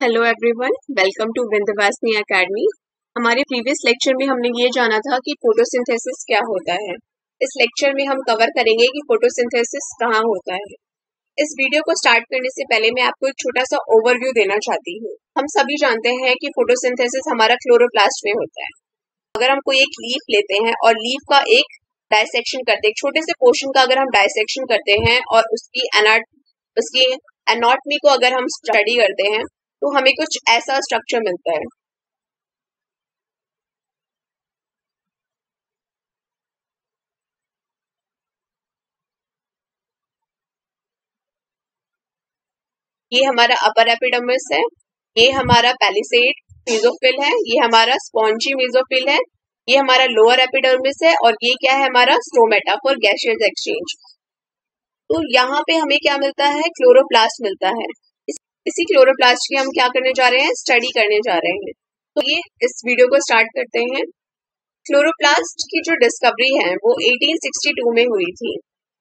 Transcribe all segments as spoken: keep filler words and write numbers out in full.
Hello everyone, welcome to Vindhyavasini academy. हमारे previous lecture में हमने ये जाना था कि फोटोसिंथेसिस क्या होता है। इस लेक्चर में हम कवर करेंगे कि फोटोसिंथेसिस कहाँ होता है। इस वीडियो को स्टार्ट करने से पहले मैं आपको एक छोटा सा ओवरव्यू देना चाहती हूँ। हम सभी जानते हैं कि फोटोसिंथेसिस हमारा क्लोरोप्लास्ट में होता है। अगर हम कोई एक लीफ लेते हैं और लीफ का एक डायसेक्शन करते हैं, एक छोटे से पोर्शन का अगर हम डायसेक्शन करते हैं और उसकी एनाट उसकी एनाटॉमी को अगर हम स्टडी करते हैं तो हमें कुछ ऐसा स्ट्रक्चर मिलता है। ये हमारा अपर एपिडर्मिस है, ये हमारा पैलिसेड मेसोफिल है, ये हमारा स्पॉन्जी मेसोफिल है, ये हमारा लोअर एपिडर्मिस है और ये क्या है हमारा स्ट्रोमेटा फॉर गैसियस एक्सचेंज। तो यहाँ पे हमें क्या मिलता है, क्लोरोप्लास्ट मिलता है। इस, इसी क्लोरोप्लास्ट की हम क्या करने जा रहे हैं, स्टडी करने जा रहे हैं। तो ये इस वीडियो को स्टार्ट करते हैं। क्लोरोप्लास्ट की जो डिस्कवरी है वो अठारह सौ बासठ में हुई थी।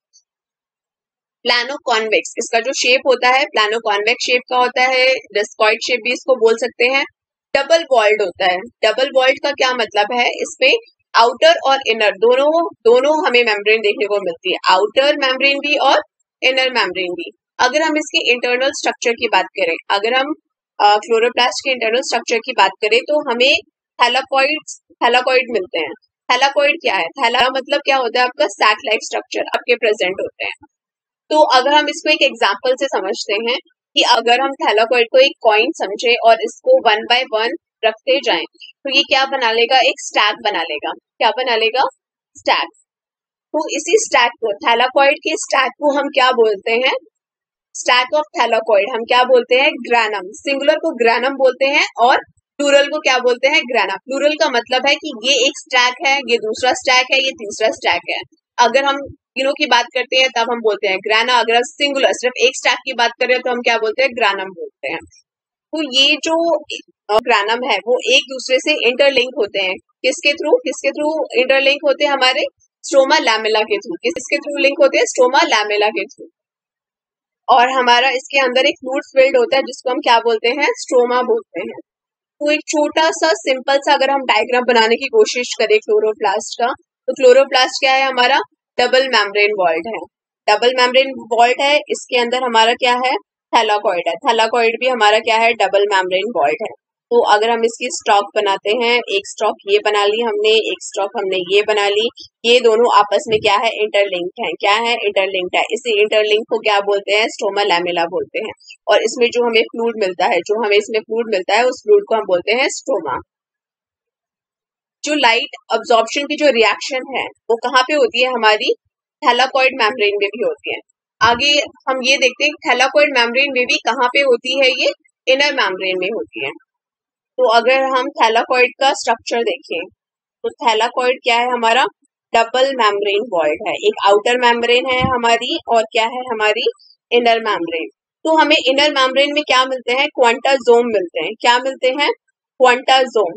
प्लानो कॉन्वेक्स इसका जो शेप होता है, प्लानो कॉन्वेक्स शेप का होता है, डिस्कॉइड शेप भी इसको बोल सकते हैं। डबल वॉल्ड होता है। डबल वॉल्ड का क्या मतलब है, इसमें आउटर और इनर दोनों दोनों हमें मेम्ब्रेन देखने को मिलती है, आउटर मेम्ब्रेन भी और इनर मेम्ब्रेन भी। अगर हम इसके इंटरनल स्ट्रक्चर की बात करें, अगर हम क्लोरोप्लास्ट के इंटरनल स्ट्रक्चर की बात करें तो हमें थैलाकॉइड थैलाकॉइड मिलते हैं। थैलाकॉइड क्या है, थैला मतलब क्या होता है आपका सैक लाइक स्ट्रक्चर आपके प्रेजेंट होते हैं। तो अगर हम इसको एक एग्जांपल से समझते हैं कि अगर हम थैलाकॉइड को एक कॉइन समझे और इसको वन बाय वन रखते जाएं तो ये क्या बना लेगा, एक स्टैक बना लेगा। क्या बना लेगा, स्टैक। तो इसी स्टैक को, थैलाकॉइड के स्टैक को हम क्या बोलते हैं, स्टैक ऑफ थैलाकॉइड हम क्या बोलते हैं, ग्रैनम। सिंगुलर को ग्रैनम बोलते हैं और प्लूरल को क्या बोलते हैं, ग्रैना। प्लूरल का मतलब है कि ये एक स्टैक है, ये दूसरा स्टैक है, ये तीसरा स्टैक है। अगर हम तीनों की बात करते हैं तब हम बोलते हैं ग्रैना। अगर हम सिंगुलर सिर्फ एक स्टैक की बात करें तो हम क्या बोलते हैं, ग्रैनम बोलते हैं। तो ये जो ग्रैनम है वो एक दूसरे से इंटरलिंक होते हैं। किसके थ्रू, किसके थ्रू इंटरलिंक होते हैं, हमारे स्ट्रोमा लैमेला के थ्रू। किसके थ्रू लिंक होते हैं, स्ट्रोमा लैमेला के थ्रू। और हमारा इसके अंदर एक फ्लूइड फिल्ड होता है जिसको हम क्या बोलते हैं, स्ट्रोमा बोलते हैं। तो एक छोटा सा सिंपल सा अगर हम डायग्राम बनाने की कोशिश करें क्लोरोप्लास्ट का, तो क्लोरोप्लास्ट क्या है हमारा, डबल मेम्ब्रेन वॉल्ड है। डबल मेम्ब्रेन वॉल्ड है, इसके अंदर हमारा क्या है, थैलाकॉइड है। थैलाकॉइड भी हमारा क्या है, डबल मेम्ब्रेन वॉल्ड है। तो अगर हम इसकी स्टॉक बनाते हैं, एक स्टॉक ये बना ली हमने, एक स्टॉक हमने ये बना ली, ये दोनों आपस में क्या है, इंटरलिंक्ड है। क्या है, इंटरलिंक्ड है। इसी इंटरलिंक को क्या बोलते हैं, स्ट्रोमा लैमेला बोलते हैं। और इसमें जो हमें फ्लूइड मिलता है, जो हमें इसमें फ्लूइड मिलता है उस फ्लूइड को हम बोलते हैं स्ट्रोमा। जो लाइट अब्जॉर्प्शन की जो रिएक्शन है वो कहाँ पे होती है, हमारी थैलाकॉइड मेम्ब्रेन में भी होती है। आगे हम ये देखते हैं थैलाकॉइड मेम्ब्रेन में भी कहाँ पे होती है, ये इनर मेम्ब्रेन में होती है। तो अगर हम थैलाकॉइड का स्ट्रक्चर देखें तो थैलाकॉइड क्या है हमारा, डबल मेम्ब्रेन वॉल्ड है। एक आउटर मेम्ब्रेन है हमारी और क्या है हमारी इनर मेम्ब्रेन। तो हमें इनर मेम्ब्रेन में क्या मिलते हैं, क्वांटाजोम मिलते हैं। क्या मिलते हैं, क्वांटाजोम।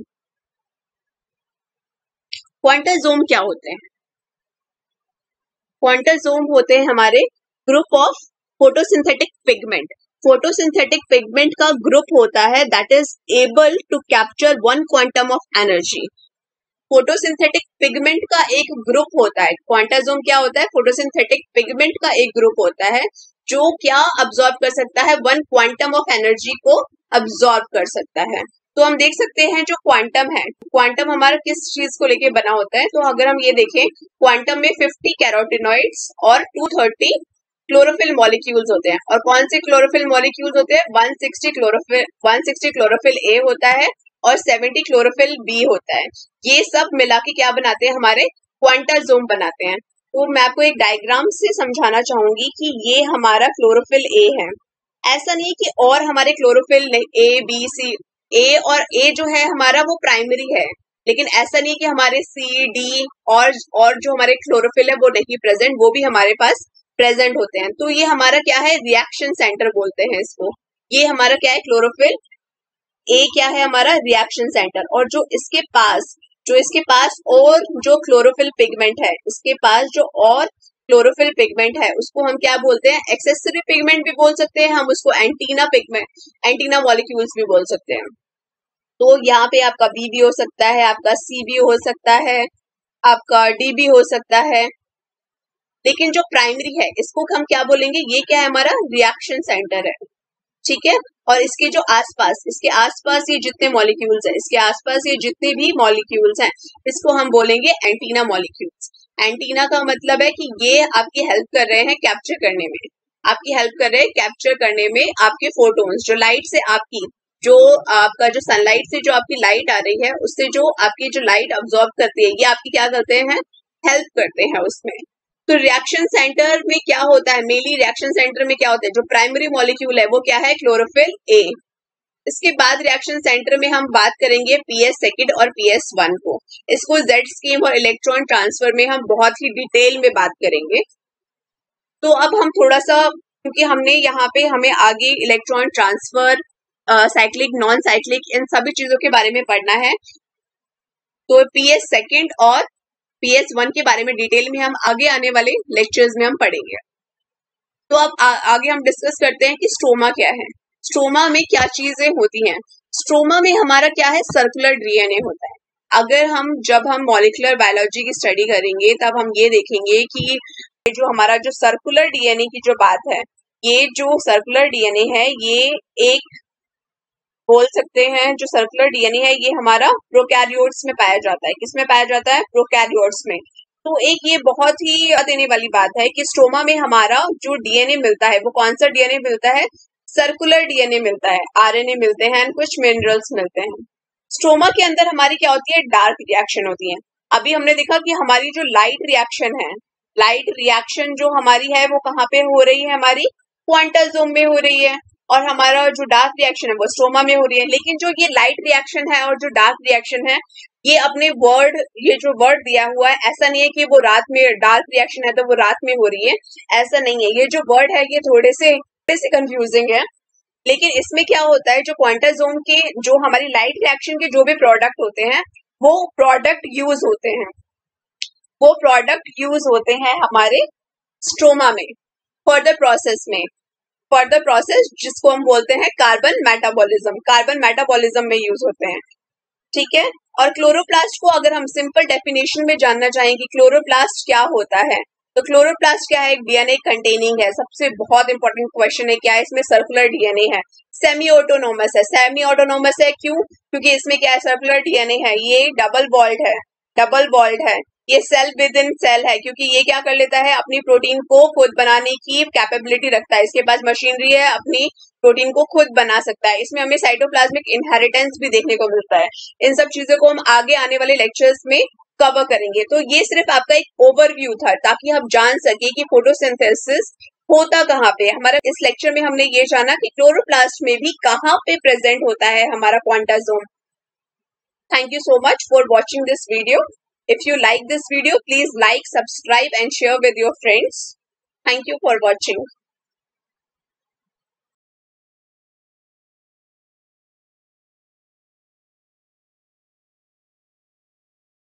क्वांटाजोम क्या होते हैं, क्वांटाजोम होते हैं हमारे group of photosynthetic pigment. Photosynthetic pigment का ग्रुप होता है that is able to capture one quantum of energy. Photosynthetic pigment का एक ग्रुप होता है, क्वांटाजोम क्या होता है, फोटोसिंथेटिक पिगमेंट का एक ग्रुप होता है जो क्या अब्सॉर्ब कर सकता है, वन क्वांटम ऑफ एनर्जी को अब्सॉर्ब कर सकता है। तो हम देख सकते हैं जो क्वांटम है, क्वांटम हमारा किस चीज को लेके बना होता है। तो अगर हम ये देखें, क्वांटम में फिफ्टी कैरोटिनॉइड्स और टू थर्टी क्लोरोफिल मॉलिक्यूल्स होते हैं। और कौन से क्लोरोफिल मॉलिक्यूल्स होते हैं, one sixty chlorophyll one sixty chlorophyll A होता है और सेवेंटी क्लोरोफिल बी होता है। ये सब मिला के क्या बनाते हैं, हमारे क्वांटाजोम बनाते हैं। तो मैं आपको एक डायग्राम से समझाना चाहूंगी कि ये हमारा क्लोरोफिल ए है। ऐसा नहीं कि और हमारे क्लोरोफिल ए बी सी, ए और ए जो है हमारा वो प्राइमरी है, लेकिन ऐसा नहीं कि हमारे सी डी और और जो हमारे क्लोरोफिल है वो नहीं प्रेजेंट, वो भी हमारे पास प्रेजेंट होते हैं। तो ये हमारा क्या है, रिएक्शन सेंटर बोलते हैं इसको। ये हमारा क्या है, क्लोरोफिल ए क्या है हमारा, रिएक्शन सेंटर। और जो इसके पास जो इसके पास और जो क्लोरोफिल पिगमेंट है, इसके पास जो और क्लोरोफिल पिगमेंट है उसको हम क्या बोलते हैं, एक्सेसरी पिगमेंट भी बोल सकते हैं, हम उसको एंटीना पिगमेंट, एंटीना मॉलिक्यूल्स भी बोल सकते हैं। तो यहाँ पे आपका बी भी हो सकता है, आपका सी भी हो सकता है, आपका डी भी हो सकता है। लेकिन जो प्राइमरी है इसको हम क्या बोलेंगे, ये क्या है, हमारा रिएक्शन सेंटर है, ठीक है। और इसके जो आसपास, इसके आसपास ये जितने मॉलिक्यूल्स हैं, इसके आसपास ये जितने भी मॉलिक्यूल्स हैं, इसको हम बोलेंगे एंटीना मॉलिक्यूल्स। एंटीना का मतलब है कि ये आपकी हेल्प कर रहे हैं कैप्चर करने में, आपकी हेल्प कर रहे हैं कैप्चर करने में आपके फोटोन्स, जो लाइट से आपकी जो आपका जो सनलाइट से जो आपकी लाइट आ रही है, उससे जो आपकी जो लाइट अब्सॉर्ब करती है, ये आपकी क्या करते हैं, हेल्प करते हैं उसमें। तो रिएक्शन सेंटर में क्या होता है, मेनली रिएक्शन सेंटर में क्या होता है, जो प्राइमरी मॉलिक्यूल है वो क्या है, क्लोरोफिल ए। इसके बाद रिएक्शन सेंटर में हम बात करेंगे पीएस सेकंड और पीएस वन को। इसको जेड स्कीम और इलेक्ट्रॉन ट्रांसफर में हम बहुत ही डिटेल में बात करेंगे। तो अब हम थोड़ा सा, क्योंकि हमने यहाँ पे हमें आगे electron transfer, cyclic, non cyclic, इन सभी चीजों के बारे में पढ़ना है। तो पीएस सेकंड और पीएस वन के बारे में डिटेल में हम आगे आने वाले लेक्चर्स में हम पढ़ेंगे। तो अब आ, आगे हम डिस्कस करते हैं कि स्ट्रोमा क्या है, स्ट्रोमा में क्या चीजें होती हैं। स्ट्रोमा में हमारा क्या है, सर्कुलर डीएनए होता है। अगर हम जब हम मॉलिक्यूलर बायोलॉजी की स्टडी करेंगे तब हम ये देखेंगे कि जो हमारा जो सर्कुलर डीएनए की जो बात है, ये जो सर्कुलर डीएनए है ये एक बोल सकते हैं, जो सर्कुलर डीएनए है ये हमारा प्रोकैरियोट्स में पाया जाता है। किसमें पाया जाता है, प्रोकैरियोट्स में। तो एक ये बहुत ही देने वाली बात है कि स्ट्रोमा में हमारा जो डीएनए मिलता है वो कौन सा डीएनए मिलता है, सर्कुलर डीएनए मिलता है, आरएनए मिलते हैं, कुछ मिनरल्स मिलते हैं। स्ट्रोमा के अंदर हमारी क्या होती है, डार्क रिएक्शन होती है। अभी हमने देखा कि हमारी जो लाइट रिएक्शन है, लाइट रिएक्शन जो हमारी है वो कहाँ पे हो रही है, हमारी क्वांटल में हो रही है, और हमारा जो डार्क रिएक्शन है वो स्ट्रोमा में हो रही है। लेकिन जो ये लाइट रिएक्शन है और जो डार्क रिएक्शन है, ये अपने वर्ड, ये जो वर्ड दिया हुआ है, ऐसा नहीं है कि वो रात में, डार्क रिएक्शन है तो वो रात में हो रही है, ऐसा नहीं है। ये जो वर्ड है ये थोड़े से थोड़े से कंफ्यूजिंग है। लेकिन इसमें क्या होता है, जो क्वांटल जोन के, जो हमारी लाइट रिएक्शन के जो भी प्रोडक्ट होते हैं वो प्रोडक्ट यूज होते हैं, वो प्रोडक्ट यूज होते हैं हमारे स्ट्रोमा में फर्दर प्रोसेस में, फर्दर प्रोसेस जिसको हम बोलते हैं कार्बन मेटाबॉलिज्म, कार्बन मेटाबॉलिज्म में यूज होते हैं, ठीक है। और क्लोरोप्लास्ट को अगर हम सिंपल डेफिनेशन में जानना चाहें कि क्लोरोप्लास्ट क्या होता है, तो क्लोरोप्लास्ट क्या है, एक डीएनए कंटेनिंग है। सबसे बहुत इंपॉर्टेंट क्वेश्चन है, क्या है, इसमें सर्कुलर डीएनए है, सेमी ऑटोनोमस है। सेमी ऑटोनोमस है क्यों, क्योंकि इसमें क्या है, सर्कुलर डीएनए है, ये डबल बॉल्ड है, डबल बॉल्ड है। ये सेल विद इन सेल है, क्योंकि ये क्या कर लेता है, अपनी प्रोटीन को खुद बनाने की कैपेबिलिटी रखता है, इसके पास मशीनरी है, अपनी प्रोटीन को खुद बना सकता है। इसमें हमें साइटोप्लाज्मिक इनहेरिटेंस भी देखने को मिलता है। इन सब चीजों को हम आगे आने वाले लेक्चर्स में कवर करेंगे। तो ये सिर्फ आपका एक ओवरव्यू था, ताकि हम जान सके कि फोटोसिंथेसिस होता कहाँ पे। हमारा इस लेक्चर में हमने ये जाना कि क्लोरोप्लास्ट में भी कहाँ पे प्रेजेंट होता है हमारा quantasome. Thank you so much for watching this video. If you like this video, please like, subscribe and share with your friends. Thank you for watching.